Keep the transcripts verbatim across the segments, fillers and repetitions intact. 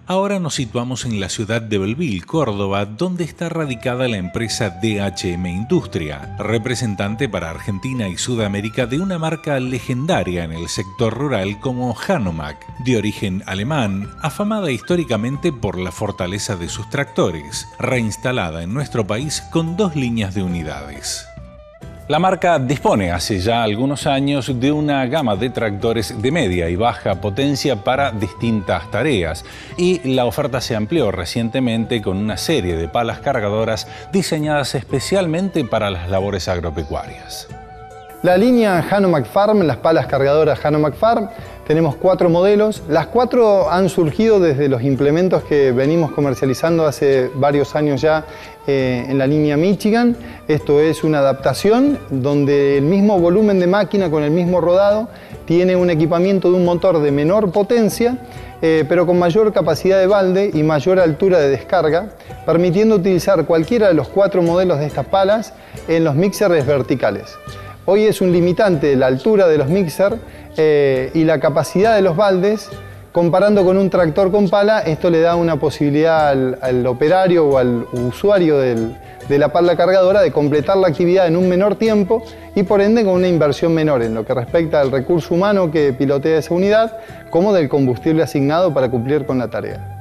Ahora nos situamos en la ciudad de Belleville, Córdoba, donde está radicada la empresa D H M Industria, representante para Argentina y Sudamérica de una marca legendaria en el sector rural como Hanomag, de origen alemán, afamada históricamente por la fortaleza de sus tractores, reinstalada en nuestro país con dos líneas de unidades. La marca dispone hace ya algunos años de una gama de tractores de media y baja potencia para distintas tareas, y la oferta se amplió recientemente con una serie de palas cargadoras diseñadas especialmente para las labores agropecuarias. La línea Hanomag Farm, las palas cargadoras Hanomag Farm, tenemos cuatro modelos. Las cuatro han surgido desde los implementos que venimos comercializando hace varios años ya eh, en la línea Michigan. Esto es una adaptación donde el mismo volumen de máquina con el mismo rodado tiene un equipamiento de un motor de menor potencia, eh, pero con mayor capacidad de balde y mayor altura de descarga, permitiendo utilizar cualquiera de los cuatro modelos de estas palas en los mixers verticales. Hoy es un limitante la altura de los mixers eh, y la capacidad de los baldes. Comparando con un tractor con pala, esto le da una posibilidad al, al operario o al usuario del, de la pala cargadora de completar la actividad en un menor tiempo y por ende con una inversión menor en lo que respecta al recurso humano que pilotea esa unidad, como del combustible asignado para cumplir con la tarea.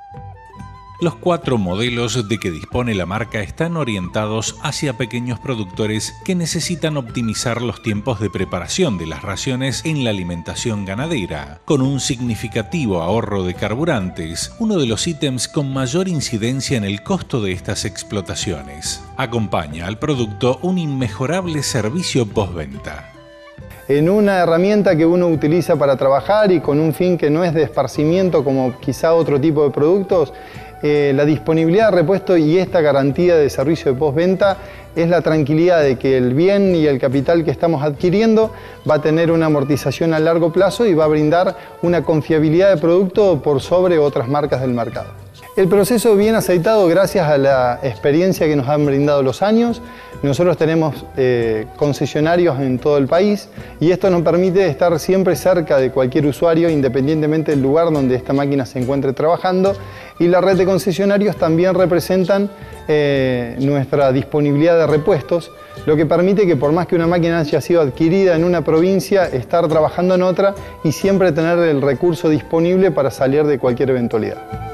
Los cuatro modelos de que dispone la marca están orientados hacia pequeños productores que necesitan optimizar los tiempos de preparación de las raciones en la alimentación ganadera, con un significativo ahorro de carburantes, uno de los ítems con mayor incidencia en el costo de estas explotaciones. Acompaña al producto un inmejorable servicio postventa. En una herramienta que uno utiliza para trabajar y con un fin que no es de esparcimiento como quizá otro tipo de productos, Eh, la disponibilidad de repuesto y esta garantía de servicio de postventa es la tranquilidad de que el bien y el capital que estamos adquiriendo va a tener una amortización a largo plazo y va a brindar una confiabilidad de producto por sobre otras marcas del mercado. El proceso bien aceitado gracias a la experiencia que nos han brindado los años. Nosotros tenemos eh, concesionarios en todo el país y esto nos permite estar siempre cerca de cualquier usuario independientemente del lugar donde esta máquina se encuentre trabajando, y la red de concesionarios también representan eh, nuestra disponibilidad de repuestos, lo que permite que por más que una máquina haya sido adquirida en una provincia, estar trabajando en otra y siempre tener el recurso disponible para salir de cualquier eventualidad.